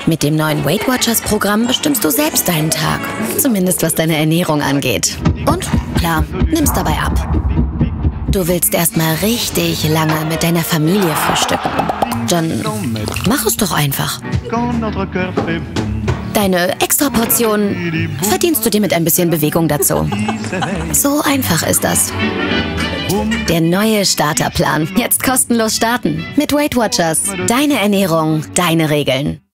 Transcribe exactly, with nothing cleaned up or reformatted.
Mit dem neuen Weight Watchers Programm bestimmst du selbst deinen Tag. Zumindest was deine Ernährung angeht. Und, klar, nimmst dabei ab. Du willst erstmal richtig lange mit deiner Familie frühstücken. Dann mach es doch einfach. Deine Extraportion verdienst du dir mit ein bisschen Bewegung dazu. So einfach ist das. Der neue Starterplan. Jetzt kostenlos starten. Mit Weight Watchers. Deine Ernährung, deine Regeln.